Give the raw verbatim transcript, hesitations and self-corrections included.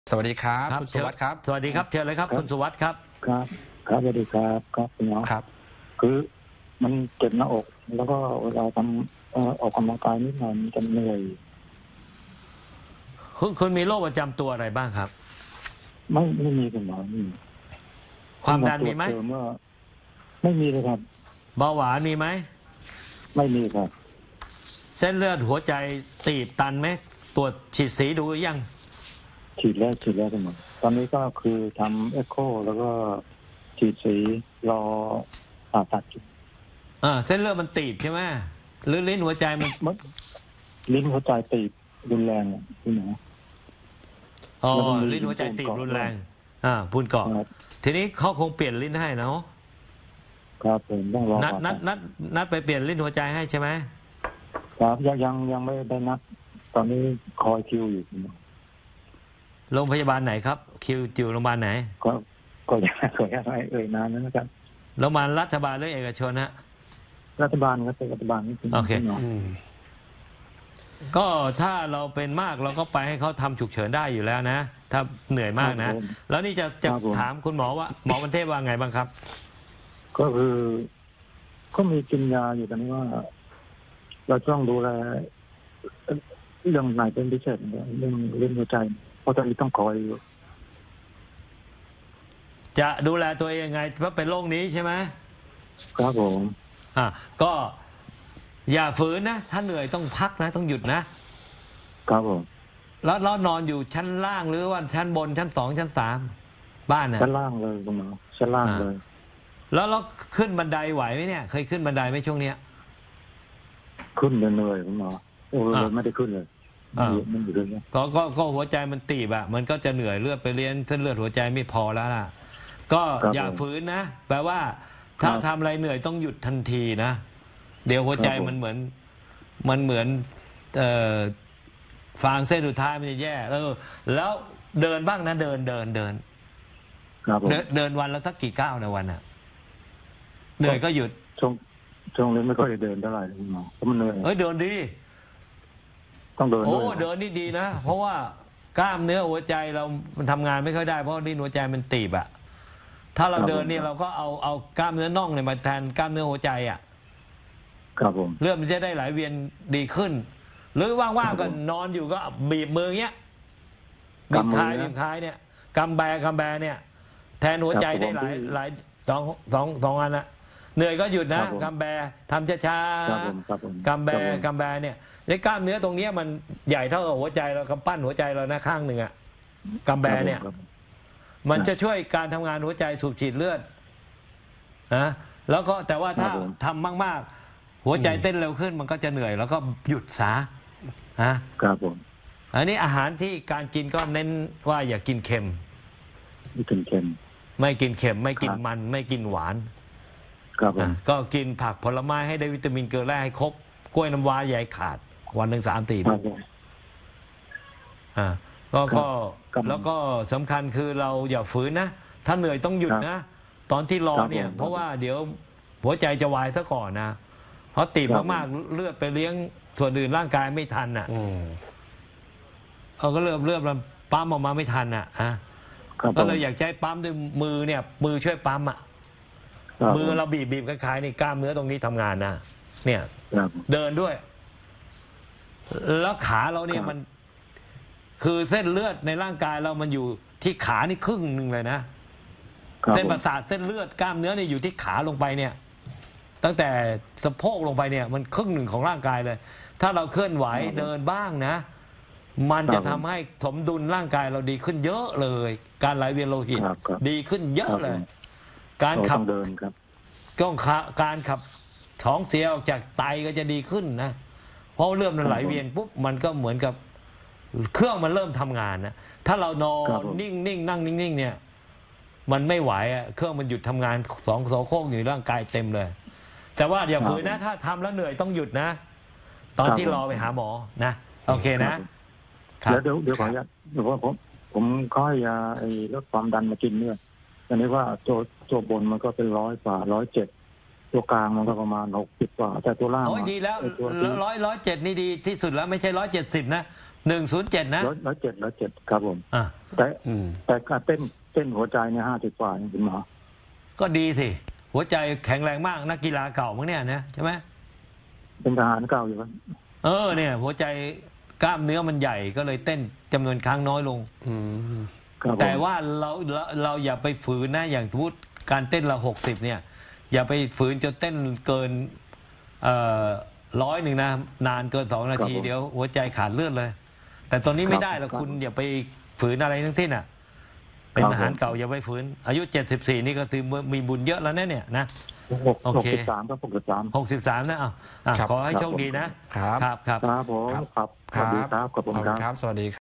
สวัสดีครับครับคุณสุวัสดิ์ครับสวัสดีครับเชิญเลยครับคุณสุวัสดิ์ครับครับครับสวัสดีครับครับคุณหมอครับคือมันเจ็บหน้าอก แล้วก็เวลาทำเอ่อออกกำลังกายนิดหน่อยมันจะเหนื่อยคุณคุณมีโรคประจำตัวอะไรบ้างครับไม่ไม่มีคุณหมอไม่มีความดันมีไหมเจอเมื่อไม่มีเลยครับเบาหวานมีไหมไม่มีครับเส้นเลือดหัวใจตีบตันไหมตรวจฉีดสีดูหรือยังฉีดแล้วฉีดแล้วคุณหมอตอนนี้ก็คือทำเอ็กโคแล้วก็ฉีดสีรอผ่าตัดอยู่อ่าเส้นเลือดมันตีบใช่ไหมหรือลิ้นหัวใจมันมันลิ้นหัวใจตีบรุนแรงอะคุณหมออ๋อแล้วก็มีลิ้นหัวใจตีบปูนเกาะรุนแรงอ่าพูนเกาะครับทีนี้เขาคงเปลี่ยนลิ้นให้เนาะครับผมต้องรอนัดผ่านัตัดดนัดนัดไปเปลี่ยนลิ้นหัวใจให้ใช่ไหมครับยังยังยังไม่ได้นัดตอนนี้คอยคิวอยู่คุณหมอโรงพยาบาลไหนครับคิวอยู่โรงพยาบาลไหนก็ก็ยังขออนุญาตให้เอ่ยนานนะครับโรงพยาบาลรัฐบาลหรือเอกชนฮะรัฐบาลครับเป็นรัฐบาลนี่คุณโอเคณหมอก็ถ้าเราเป็นมากเราก็ไปให้เขาทำฉุกเฉินได้อยู่แล้วนะ ถ้าเหนื่อยมากนะ แล้วนี่จะจะถามคุณหมอว่าหมอวันเทพว่าไงบ้างครับก็คือก็มีกินยาอยู่ตอนนี้ว่า เราต้องดูแลเรื่องไหนเป็นพิเศษเนี่ยเรื่องเรื่องหัวใจเพราะตอนนี้ต้องคอยอยู่จะดูแลตัวเองยังไงเพราะเป็นโรคนี้ใช่ไหมครับผมอ่ะก็อย่าฝืนนะถ้าเหนื่อยต้องพักนะต้องหยุดนะครับผมแล้วแล้วนอนอยู่ชั้นล่างหรือว่าชั้นบนชั้นสองชั้นสามบ้านนะชั้นล่างเลยคุณหมอชั้นล่างเลยแล้วเราขึ้นบันไดไหวไหมเนี่ยเคยขึ้นบันไดไหมช่วงเนี้ยขึ้นเหนื่อยคุณหมอโอ้เลยไม่ได้ขึ้นเลยไม่อยู่ไม่อยู่เลยเนี่ยก็ก็ก็หัวใจมันตีบอะมันก็จะเหนื่อยเลือดไปเลี้ยงเส้นเลือดหัวใจไม่พอแล้วล่ะก็อย่าฝืนนะแปลว่าถ้าทำอะไรเหนื่อยต้องหยุดทันทีนะเดี๋ยวหัวใจมันเหมือนมันเหมือนเอ่อฟางเส้นสุดท้ายมันจะแย่เออแล้วเดินบ้างนะเดินเดินเดินครับผมเดินเดินวันละสักกี่ก้าวในวันอะเหนื่อยก็หยุดช่วงช่วงนี้ไม่ค่อยได้เดินเท่าไหร่คุณหมอเพราะมันเหนื่อยเอ้ยเดินดีต้องเดินโอ้ด้วยเดินนี่ดีนะ เพราะว่ากล้ามเนื้อหัวใจเรามันทำงานไม่ค่อยได้เพราะลิ้นหัวใจมันตีบอะถ้าเราเดินเนี่ยเราก็เอาเอากล้ามเนื้อน่องเนี่ยมาแทนกล้ามเนื้อหัวใจอะครับผมเลือดมันจะได้ไหลเวียนดีขึ้น หรือว่างๆก็นอนอยู่ก็บีบมืออย่างเงี้ยบีบคายบีบคายเนี่ยกำแบกำแบเนี่ย แทนหัวใจได้หลายหลายสองสองสองอันนะเหนื่อยก็หยุดนะกำแบทำช้าๆกำแบกำแบเนี่ยในกล้ามเนื้อตรงนี้มันใหญ่เท่ากับหัวใจเรากำปั้นหัวใจเรานะข้างหนึ่งอะกำแบเนี่ยมันจะช่วยการทำงานหัวใจสูบฉีดเลือดนะแล้วก็แต่ว่าถ้าทำมากๆหัวใจเต้นเร็วขึ้นมันก็จะเหนื่อยแล้วก็หยุดซะนะครับผมอันนี้อาหารที่การกินก็เน้นว่าอย่ากินเค็มไม่กินเค็มไม่กินเค็มไม่กินมันไม่กินหวานครับผมก็กินผักผลไม้ให้ได้วิตามินเกลือแร่ให้ครบกล้วยน้ำว้าใหญ่ขาดวันหนึ่งสามสี่ลูกอ่าก็ก็แล้วก็สำคัญคือเราอย่าฝืนนะถ้าเหนื่อยต้องหยุดนะตอนที่รอเนี่ยเพราะว่าเดี๋ยวหัวใจจะวายซะก่อนนะเพราะตีบมากๆเลือดไปเลี้ยงส่วนอื่นร่างกายไม่ทันอ่ะเอาก็เลือดเลือดมันปั๊มออกมาไม่ทันอ่ะฮะก็เลยอยากใช้ปั๊มด้วยมือเนี่ยมือช่วยปั๊มอ่ะมือเราบีบบีบคล้ายๆนี่กล้ามเนื้อตรงนี้ทำงานนะเนี่ยเดินด้วยแล้วขาเราเนี่ยมันคือเส้นเลือดในร่างกายเรามันอยู่ที่ขานี่ครึ่งหนึ่งเลยนะเส้นประสาทเส้นเลือดกล้ามเนื้อนี่อยู่ที่ขาลงไปเนี่ยตั้งแต่สะโพกลงไปเนี่ยมันครึ่งหนึ่งของร่างกายเลยถ้าเราเคลื่อนไหวเดินบ้างนะมันจะทำให้สมดุลร่างกายเราดีขึ้นเยอะเลยการไหลเวียนโลหิตดีขึ้นเยอะเลยการขับเดินครับก็การขับท้องเสียออกจากไตก็จะดีขึ้นนะเพราะเลือดมันไหลเวียนปุ๊บมันก็เหมือนกับเครื่องมันเริ่มทำงานนะถ้าเรานอนนิ่งนิ่งนั่งนิ่งนิ่งเนี่ยมันไม่ไหวอ่ะเครื่องมันหยุดทำงานสองโสโครกอยู่ร่างกายเต็มเลยแต่ว่าอย่าฝืนนะถ้าทำแล้วเหนื่อยต้องหยุดนะตอนที่รอไปหาหมอนะโอเคนะเดี๋ยวเดี๋ยวเดี๋ยวขออนุญาตเดี๋ยวว่าผมผมค่อยยาไอ้ลดความดันมากินเนี่ยอันนี้ว่าตัวตัวบนมันก็เป็นร้อยกว่าร้อยเจ็ดตัวกลางมันก็ประมาณหกสิบกว่าแต่ตัวล่างโอ้ยดีแล้วร้อยร้อยเจ็ดนี่ดีที่สุดแล้วไม่ใช่ร้อยเจ็ดสิบนะหนึ่งศูนย์เจ็ดนะร้อยร้อยเจ็ดร้อยเจ็ดครับผมอ่ะแต่อืมแต่การเต้นเต้นหัวใจเนี่ยห้าสิบกว่าคุณหมอก็ดีสิหัวใจแข็งแรงมากนักกีฬาเก่ามั้งเนี่ยนะใช่ไหมเป็นทหารเก่าอยู่ครับเออเนี่ยหัวใจกล้ามเนื้อมันใหญ่ก็เลยเต้นจำนวนครั้งน้อยลงอืมครับผมแต่ว่าเราเราเราอย่าไปฝืนนะอย่างสมมติการเต้นเราหกสิบเนี่ย อย่าไปฝืนจนเต้นเกินเอ่อร้อยหนึ่งนะนานเกินสองนาทีเดี๋ยวหัวใจขาดเลือดเลย แต่ตอนนี้ไม่ได้หรอกคุณอย่าไปฝืนอะไรทั้งสิ้นอ่ะ เป็นทหารเก่าอย่าไปฝืนอายุเจ็ดสิบสี่นี่ก็ถือมีบุญเยอะแล้วเนี่ยเนี่ยนะหกโอหกเคสิบสามก็หกสิบสามหกสิบสามนะอ่ะอ่ะขอให้โชคดีนะครับ ครับครับครับผมครับสวัสดีครับขอบคุณครับครับ สวัสดีครับ